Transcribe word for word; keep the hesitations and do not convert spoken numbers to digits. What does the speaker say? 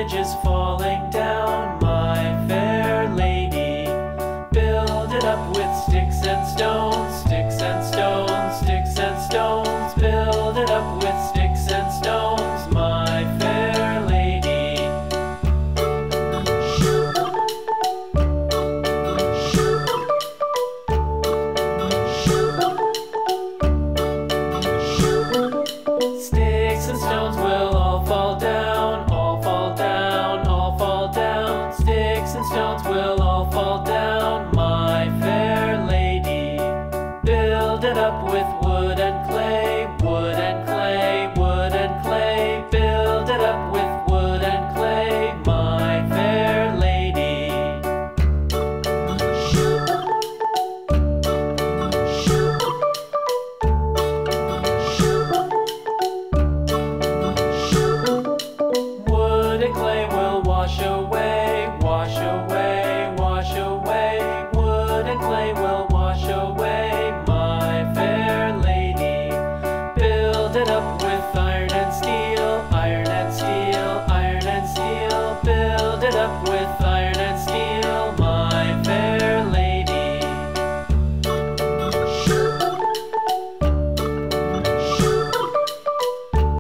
bridge is falling down, my fair lady. Build it up with sticks and stones, sticks and stones, sticks and stones. Build it up with sticks and stones, my fair lady. Sticks and stones will all fall down, all fall down, all fall down. Sticks and stones will all fall down, my fair lady. Build it up with wood and clay, wood and clay, wood and clay. Build it up with wood and clay, my fair lady. Wood and clay will wash away, wash away, wash away. Wood and clay will wash away, my fair lady. Build it up with iron and steel, iron and steel, iron and steel. Build it up with